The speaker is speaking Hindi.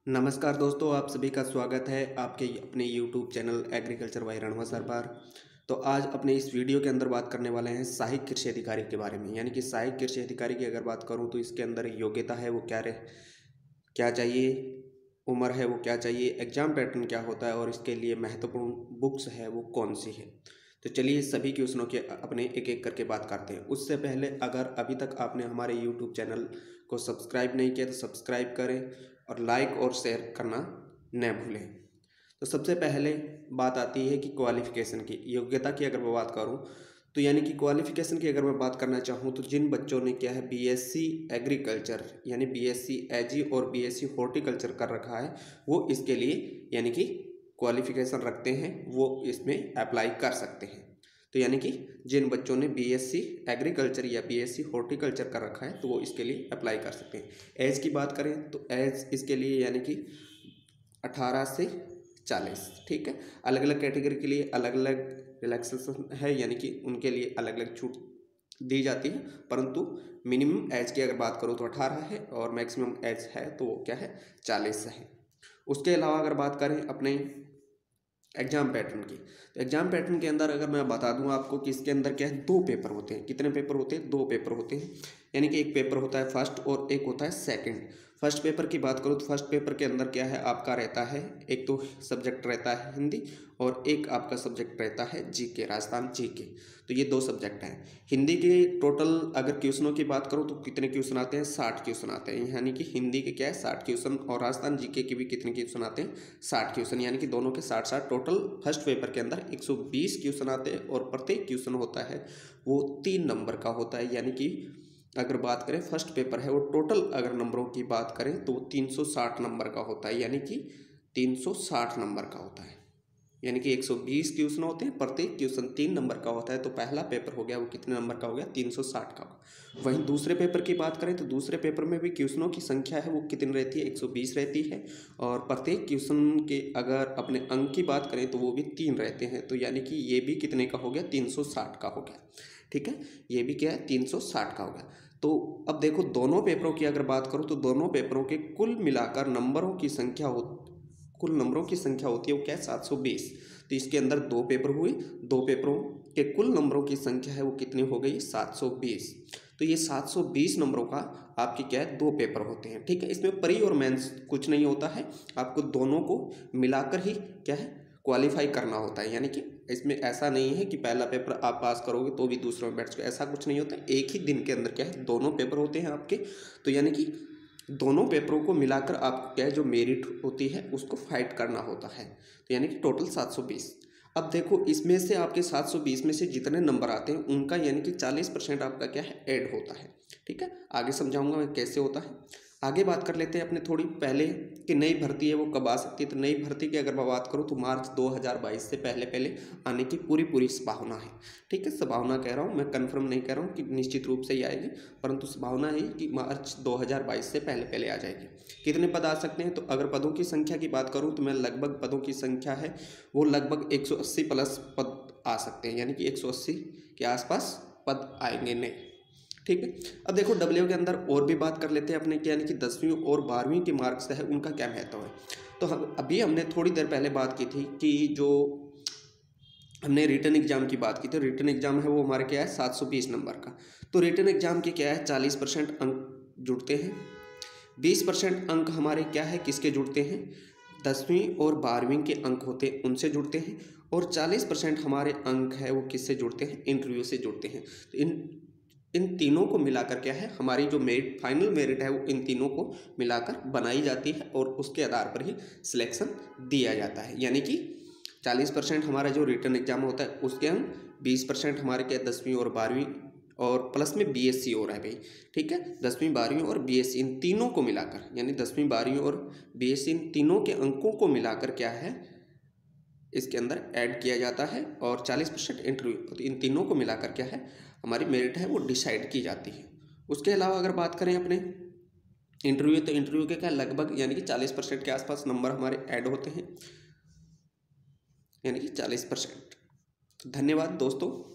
नमस्कार दोस्तों, आप सभी का स्वागत है आपके अपने YouTube channel agriculture by Ranwa sir पर। तो आज अपने इस वीडियो के अंदर बात करने वाले हैं सहायक कृषि अधिकारी के बारे में। यानी कि सहायक कृषि अधिकारी की अगर बात करूं तो इसके अंदर योग्यता है वो क्या चाहिए, उम्र है वो क्या चाहिए, एग्जाम पैटर्न क्या होता है और इसके लिए महत्वपूर्ण बुक्स है वो कौन सी है। तो चलिए सभी क्वेश्चनों के अपने एक एक करके बात करते हैं। उससे पहले अगर अभी तक आपने हमारे YouTube चैनल को सब्सक्राइब नहीं किया तो सब्सक्राइब करें और लाइक और शेयर करना न भूलें। तो सबसे पहले बात आती है कि क्वालिफ़िकेशन की, योग्यता की अगर मैं बात करूं तो यानी कि क्वालिफ़िकेशन की अगर मैं बात करना चाहूं तो जिन बच्चों ने क्या है बीएससी एग्रीकल्चर यानी बीएससी एजी और बीएससी हॉर्टिकल्चर कर रखा है वो इसके लिए यानी कि क्वालिफ़िकेशन रखते हैं वो इसमें अप्लाई कर सकते हैं। तो यानी कि जिन बच्चों ने बीएससी एग्रीकल्चर या बीएससी हॉर्टिकल्चर कर रखा है तो वो इसके लिए अप्लाई कर सकते हैं। एज की बात करें तो एज इसके लिए यानी कि 18 से 40, ठीक है। अलग अलग कैटेगरी के लिए अलग अलग रिलैक्सेशन है, यानी कि उनके लिए अलग अलग छूट दी जाती है, परंतु मिनिमम एज की अगर बात करूँ तो 18 है और मैक्सिमम एज है तो वो क्या है 40 है। उसके अलावा अगर बात करें अपने एग्जाम पैटर्न की, तो एग्जाम पैटर्न के अंदर अगर मैं बता दूं आपको कि इसके अंदर क्या है, 2 पेपर होते हैं। कितने पेपर होते हैं? 2 पेपर होते हैं। यानी कि एक पेपर होता है फर्स्ट और एक होता है सेकंड। फर्स्ट पेपर की बात करूँ तो फर्स्ट पेपर के अंदर क्या है आपका रहता है, एक तो सब्जेक्ट रहता है हिंदी और एक आपका सब्जेक्ट रहता है जीके, राजस्थान जीके। तो ये 2 सब्जेक्ट हैं। हिंदी के टोटल अगर क्वेश्चनों की बात करूँ तो कितने क्वेश्चन आते हैं? 60 क्वेश्चन आते हैं। यानी कि हिंदी के क्या है 60 क्वेश्चन और राजस्थान जीके के भी कितने क्वेश्चन आते हैं? 60 क्वेश्चन। यानी कि दोनों के 60 टोटल फर्स्ट पेपर के अंदर 120 क्वेश्चन आते हैं और प्रत्येक क्वेश्चन होता है वो 3 नंबर का होता है। यानी कि अगर बात करें फर्स्ट पेपर है वो टोटल अगर नंबरों की बात करें तो 360 नंबर का होता है। यानी कि 360 नंबर का होता है। यानी कि 120 क्वेश्चन होते हैं, प्रत्येक क्वेश्चन 3 नंबर का होता है। तो पहला पेपर हो गया वो कितने नंबर का हो गया? 360 का। वहीं दूसरे पेपर की बात करें तो दूसरे पेपर में भी क्वेश्चनों की संख्या है वो कितनी रहती है? 120 रहती है और प्रत्येक क्वेश्चन के अगर अपने अंक की बात करें तो वो भी 3 रहते हैं। तो यानी कि ये भी कितने का हो गया? 360 का हो गया, ठीक है। ये भी क्या है? 360 का हो गया। तो अब देखो दोनों पेपरों की अगर बात करूँ तो दोनों पेपरों के कुल मिलाकर नंबरों की संख्या कुल नंबरों की संख्या होती है वो क्या है? 720। तो इसके अंदर 2 पेपर हुए, 2 पेपरों के कुल नंबरों की संख्या है वो कितनी हो गई? 720। तो ये 720 नंबरों का आपके क्या है 2 पेपर होते हैं, ठीक है। इसमें प्री और मेंस कुछ नहीं होता है, आपको दोनों को मिलाकर ही क्या है क्वालिफाई करना होता है। यानी कि इसमें ऐसा नहीं है कि पहला पेपर आप पास करोगे तो भी दूसरे में बैठ जाओगे, ऐसा कुछ नहीं होता। एक ही दिन के अंदर क्या है दोनों पेपर होते हैं आपके। तो यानी कि दोनों पेपरों को मिलाकर आपको क्या है जो मेरिट होती है उसको फाइट करना होता है। तो यानी कि टोटल 720। अब देखो इसमें से आपके 720 में से जितने नंबर आते हैं उनका यानी कि 40% आपका क्या है ऐड होता है, ठीक है। आगे समझाऊंगा मैं कैसे होता है। आगे बात कर लेते हैं अपने थोड़ी पहले कि नई भर्ती है वो कब आ सकती है। तो नई भर्ती की अगर मैं बात करूँ तो मार्च 2022 से पहले पहले आने की पूरी संभावना है, ठीक है। संभावना कह रहा हूँ मैं, कंफर्म नहीं कह रहा हूँ कि निश्चित रूप से ही आएगी, परंतु संभावना है कि मार्च 2022 से पहले पहले आ जाएगी। कितने पद आ सकते हैं? तो अगर पदों की संख्या की बात करूँ तो मैं लगभग पदों की संख्या है वो लगभग 180 प्लस पद आ सकते हैं। यानी कि 180 के आसपास पद आएंगे नए, ठीक है। अब देखो डब्ल्यू के अंदर और भी बात कर लेते हैं अपने, यानी कि 10वीं और 12वीं के मार्क्स है उनका क्या महत्व है। तो हम अभी हमने थोड़ी देर पहले बात की थी कि जो हमने रिटन एग्जाम की बात की थी, रिटन एग्जाम है वो हमारे क्या है 720 नंबर का। तो रिटन एग्जाम के क्या है 40% अंक जुड़ते हैं, 20% अंक हमारे क्या है किसके जुड़ते हैं? 10वीं और 12वीं के अंक होते हैं उनसे जुड़ते हैं और 40% हमारे अंक है वो किससे जुड़ते हैं? इंटरव्यू से जुड़ते हैं। तो इन तीनों को मिलाकर क्या है हमारी जो मेरिट फाइनल मेरिट है वो इन तीनों को मिलाकर बनाई जाती है और उसके आधार पर ही सिलेक्शन दिया जाता है। यानी कि 40% हमारा जो रिटन एग्जाम होता है उसके हम 20% हमारे क्या 10वीं और 12वीं और प्लस में बीएससी हो रहा है भाई, ठीक है। 10वीं 12वीं और बीएससी इन तीनों को मिलाकर यानी 10वीं 12वीं और बीएससी इन तीनों के अंकों को मिलाकर क्या है इसके अंदर ऐड किया जाता है और 40% इंटरव्यू, तो इन तीनों को मिलाकर क्या है हमारी मेरिट है वो डिसाइड की जाती है। उसके अलावा अगर बात करें अपने इंटरव्यू, तो इंटरव्यू के क्या लगभग यानी कि 40% के आसपास नंबर हमारे ऐड होते हैं, यानी कि 40%। धन्यवाद दोस्तों।